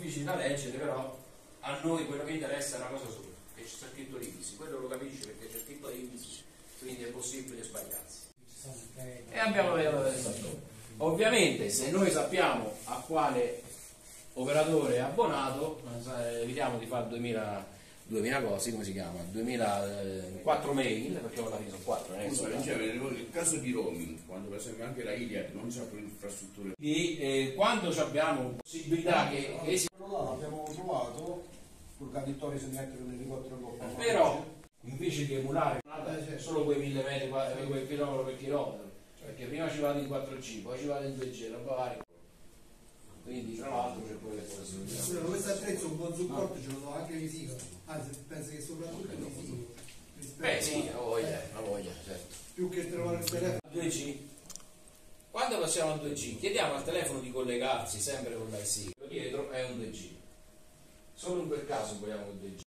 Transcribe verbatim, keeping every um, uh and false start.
difficili da leggere, però a noi quello che interessa è una cosa sola, che ci sta scritto l'Indice, quello lo capisce perché c'è scritto l'Indice, quindi è possibile sbagliarsi. E abbiamo detto, ovviamente se noi sappiamo a quale operatore è abbonato, evitiamo di fare duemila duemila cose, come si chiama? duemilaquattro mail, perché alla fine sono quattro. Eh, Scusa, nel caso di roaming, quando per esempio anche la Iliad non c'ha più infrastrutture. Di, eh, quando abbiamo possibilità che, che si... Abbiamo provato col caditore se mettere un elicottero con però invece di emulare solo quei mille metri, quei chilometri per chilometro, perché prima ci vado in quattro G, poi ci vado in due G, roba varia. Quindi tra l'altro c'è pure questa soluzione. Questo attrezzo un buon supporto ce lo do anche visivo, anzi penso che soprattutto visivo. Beh sì, la voglia, la voglia, certo. Più che trovare il telefono. due G. Quando passiamo al due G, chiediamo al telefono di collegarsi sempre con l'I C. Dietro è un due G. Solo in quel caso vogliamo il due G.